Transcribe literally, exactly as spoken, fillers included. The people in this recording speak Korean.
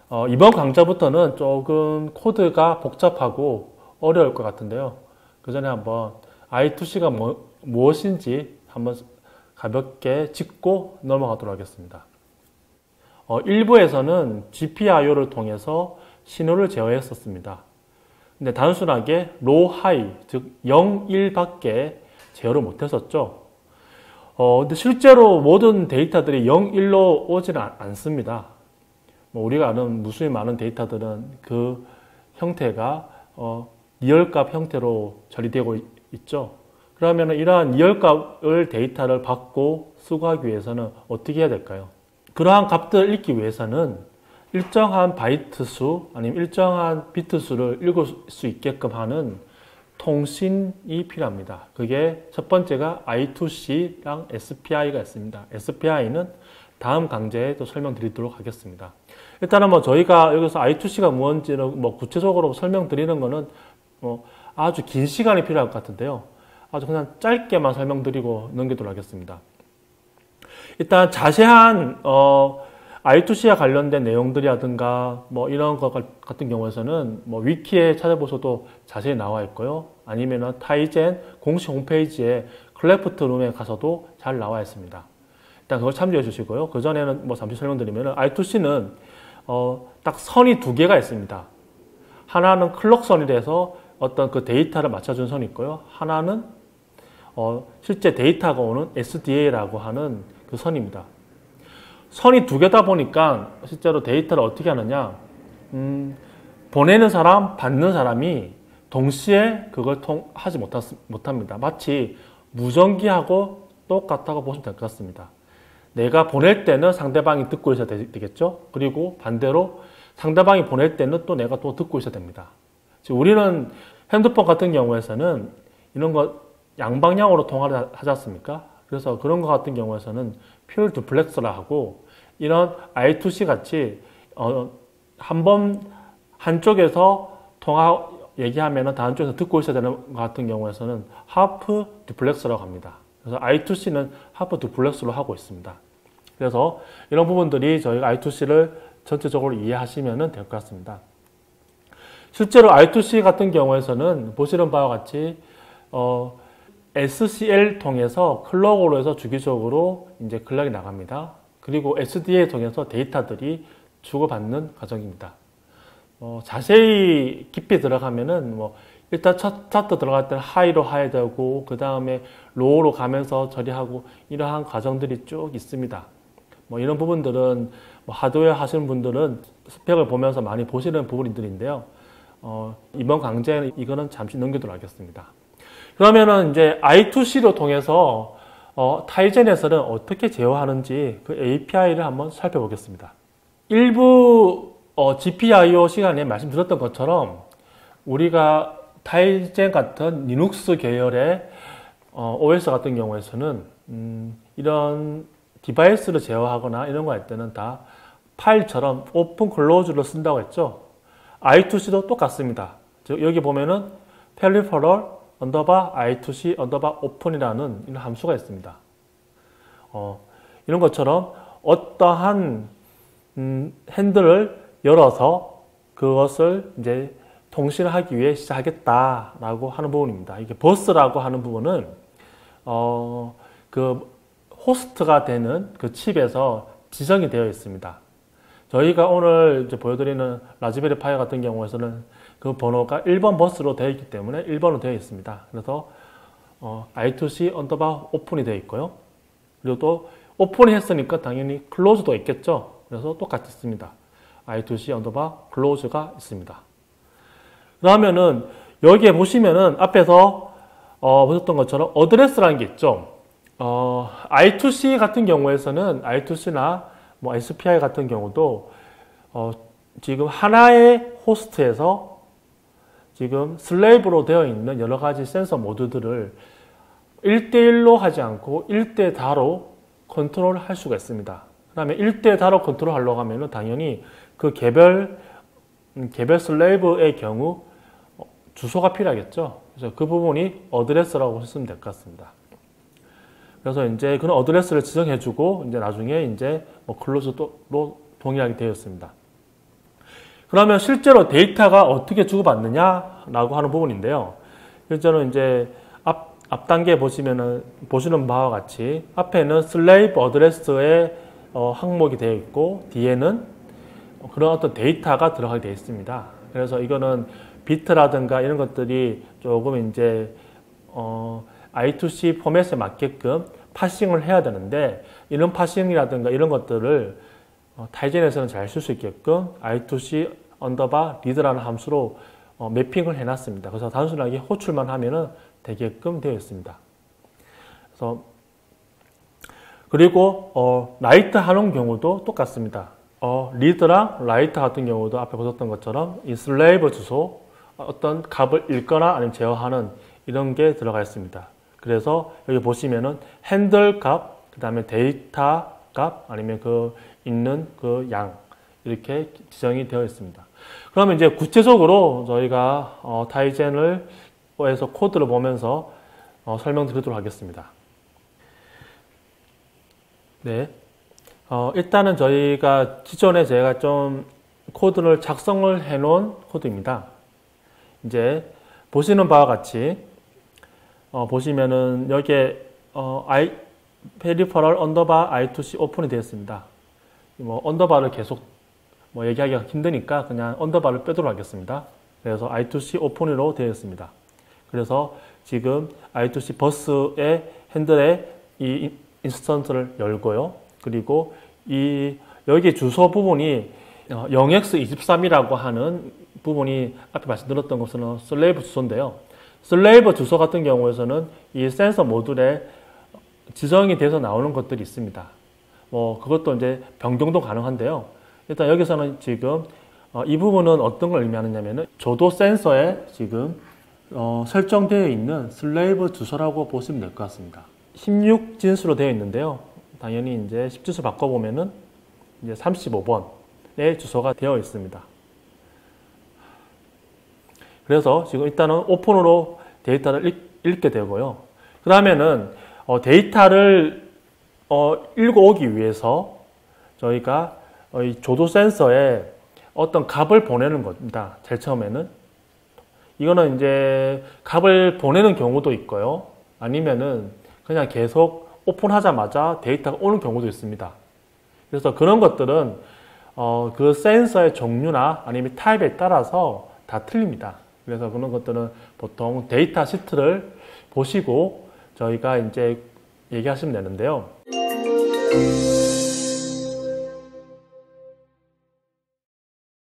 어, 이번 강좌부터는 조금 코드가 복잡하고 어려울 것 같은데요. 그 전에 한번 아이투씨가 뭐, 무엇인지 한번 가볍게 짚고 넘어가도록 하겠습니다. 어, 일부에서는 지피아이오를 통해서 신호를 제어했었습니다. 근데 단순하게 로우, 하이, 즉 영, 일 밖에 제어를 못했었죠. 어, 근데 실제로 모든 데이터들이 영, 일로 오지는 않습니다. 뭐 우리가 아는 무수히 많은 데이터들은 그 형태가 어, 리얼값 형태로 처리되고 있죠. 그러면 이러한 리얼값을 데이터를 받고 수거하기 위해서는 어떻게 해야 될까요? 그러한 값들을 읽기 위해서는 일정한 바이트 수 아니면 일정한 비트 수를 읽을 수 있게끔 하는 통신이 필요합니다. 그게 첫 번째가 아이투씨랑 에스피아이가 있습니다. 에스피아이는 다음 강좌에 또 설명드리도록 하겠습니다. 일단은 뭐 저희가 여기서 아이투씨가 무엇인지는 뭐 구체적으로 설명드리는 거는 뭐 아주 긴 시간이 필요할 것 같은데요. 아주 그냥 짧게만 설명드리고 넘기도록 하겠습니다. 일단 자세한 어, 아이투씨와 관련된 내용들이라든가 뭐 이런 것 같은 경우에서는 뭐 위키에 찾아보셔도 자세히 나와 있고요. 아니면은 타이젠 공식 홈페이지에 클래프트 룸에 가서도 잘 나와 있습니다. 일단 그걸 참조해 주시고요. 그 전에는 뭐 잠시 설명드리면은 아이투씨는 어, 딱 선이 두 개가 있습니다. 하나는 클럭 선이라서 어떤 그 데이터를 맞춰준 선이 있고요. 하나는 어, 실제 데이터가 오는 에스디에이라고 하는 그 선입니다. 선이 두 개다 보니까 실제로 데이터를 어떻게 하느냐, 음, 보내는 사람, 받는 사람이 동시에 그걸 통, 하지 못하, 못합니다. 마치 무전기하고 똑같다고 보시면 될 것 같습니다. 내가 보낼 때는 상대방이 듣고 있어야 되겠죠? 그리고 반대로 상대방이 보낼 때는 또 내가 또 듣고 있어야 됩니다. 지금 우리는 핸드폰 같은 경우에서는 이런 거 양방향으로 통화를 하지 않습니까? 그래서 그런 것 같은 경우에서는 퓨어 듀플렉스라 하고 이런 아이투씨 같이 어, 한 번 한쪽에서 통화 얘기하면 다른 쪽에서 듣고 있어야 되는 것 같은 경우에서는 하프 듀플렉스라고 합니다. 그래서 아이투씨는 하프 듀플렉스로 하고 있습니다. 그래서 이런 부분들이 저희가 아이투씨를 전체적으로 이해하시면 될 것 같습니다. 실제로 아이투씨 같은 경우에서는 보시는 바와 같이 어, 에스씨엘 통해서 클럭으로 해서 주기적으로 이제 클럭이 나갑니다. 그리고 에스디에이 통해서 데이터들이 주고받는 과정입니다. 어, 자세히 깊이 들어가면은 뭐 일단 첫 차트 들어갈 때는 하이로 하야 되고 그 다음에 로우로 가면서 처리하고 이러한 과정들이 쭉 있습니다. 뭐 이런 부분들은 뭐 하드웨어 하시는 분들은 스펙을 보면서 많이 보시는 부분들인데요. 어, 이번 강좌에는 이거는 잠시 넘기도록 하겠습니다. 그러면은 이제 아이투씨로 통해서 어, 타이젠에서는 어떻게 제어하는지 그 에이피아이를 한번 살펴보겠습니다. 일부 어, 지피아이오 시간에 말씀드렸던 것처럼 우리가 타이젠 같은 리눅스 계열의 어, 오에스 같은 경우에서는 음, 이런 디바이스를 제어하거나 이런 거 할 때는 다 파일처럼 오픈 클로즈를 쓴다고 했죠. 아이투씨도 똑같습니다. 즉 여기 보면은 peripheral 언더바 아이투씨 언더바 오픈이라는 이런 함수가 있습니다. 어, 이런 것처럼 어떠한 음, 핸들을 열어서 그것을 이제 통신을 하기 위해 시작하겠다라고 하는 부분입니다. 이게 버스라고 하는 부분은 어, 그 호스트가 되는 그 칩에서 지정이 되어 있습니다. 저희가 오늘 이제 보여드리는 라즈베리 파이 같은 경우에서는 그 번호가 일 번 버스로 되어 있기 때문에 일 번으로 되어 있습니다. 그래서 어, 아이투씨 언더바 오픈이 되어 있고요. 그리고 또 오픈이 했으니까 당연히 클로즈도 있겠죠. 그래서 똑같이 씁니다. 아이투씨 언더바 클로즈가 있습니다. 그러면은 여기에 보시면은 앞에서 어, 보셨던 것처럼 어드레스라는 게 있죠. 어, 아이투씨 같은 경우에서는 아이투씨나 뭐 에스피아이 같은 경우도 어, 지금 하나의 호스트에서 지금 슬레이브로 되어 있는 여러 가지 센서 모드들을 일 대일로 하지 않고 일 대다로 컨트롤 할 수가 있습니다. 그 다음에 일 대다로 컨트롤 하려고 하면 당연히 그 개별, 개별 슬레이브의 경우 주소가 필요하겠죠. 그래서 그 부분이 어드레스라고 쓰면 될 것 같습니다. 그래서 이제 그런 어드레스를 지정해주고 이제 나중에 이제 뭐 클로즈로 동일하게 되어 있습니다. 그러면 실제로 데이터가 어떻게 주고받느냐라고 하는 부분인데요. 실제로 이제 앞, 앞 단계 보시면은, 보시는 바와 같이 앞에는 슬레이브 어드레스의 어, 항목이 되어 있고, 뒤에는 그런 어떤 데이터가 들어가게 되어 있습니다. 그래서 이거는 비트라든가 이런 것들이 조금 이제, 어, 아이 투 씨 포맷에 맞게끔 파싱을 해야 되는데, 이런 파싱이라든가 이런 것들을 어, 타이젠에서는 잘 쓸 수 있게끔 아이 투 씨 언더바 리드라는 함수로 어, 매핑을 해놨습니다. 그래서 단순하게 호출만 하면은 되게끔 되어 있습니다. 그래서 그리고 어, 라이트 하는 경우도 똑같습니다. 어, 리드랑 라이트 같은 경우도 앞에 보셨던 것처럼 이 슬레이브 주소 어떤 값을 읽거나 아니면 제어하는 이런 게 들어가 있습니다. 그래서 여기 보시면은 핸들 값, 그 다음에 데이터 값, 아니면 그 읽는 그 양 이렇게 지정이 되어 있습니다. 그러면 이제 구체적으로 저희가 어, 타이젠을 에서 코드를 보면서 어, 설명드리도록 하겠습니다. 네, 어, 일단은 저희가 기존에 제가 좀 코드를 작성을 해 놓은 코드입니다. 이제 보시는 바와 같이 어, 보시면은 여기에 어, I 페리퍼럴 언더바 아이 투 씨 오픈이 되어 있습니다. 뭐 언더바를 계속 뭐 얘기하기가 힘드니까 그냥 언더바를 빼도록 하겠습니다. 그래서 아이 투 씨 오픈으로 되어 있습니다. 그래서 지금 아이 투 씨 버스의 핸들에 이 인스턴스를 열고요. 그리고 이 여기 주소 부분이 영 엑스 이십삼이라고 하는 부분이 앞에 말씀드렸던 것은 슬레이브 주소인데요. 슬레이브 주소 같은 경우에서는 이 센서 모듈에 지정이 돼서 나오는 것들이 있습니다. 뭐 그것도 이제 변경도 가능한데요. 일단 여기서는 지금 어, 이 부분은 어떤 걸 의미하느냐면은 조도 센서에 지금 어, 설정되어 있는 슬레이브 주소라고 보시면 될 것 같습니다. 십육 진수로 되어 있는데요. 당연히 이제 십 진수 바꿔보면은 이제 삼십오 번의 주소가 되어 있습니다. 그래서 지금 일단은 오픈으로 데이터를 읽, 읽게 되고요. 그 다음에는 어, 데이터를 어, 읽어오기 위해서 저희가 어, 이 조도 센서에 어떤 값을 보내는 겁니다. 제일 처음에는. 이거는 이제 값을 보내는 경우도 있고요. 아니면은 그냥 계속 오픈하자마자 데이터가 오는 경우도 있습니다. 그래서 그런 것들은 어, 그 센서의 종류나 아니면 타입에 따라서 다 틀립니다. 그래서 그런 것들은 보통 데이터 시트를 보시고 저희가 이제 얘기하시면 되는데요.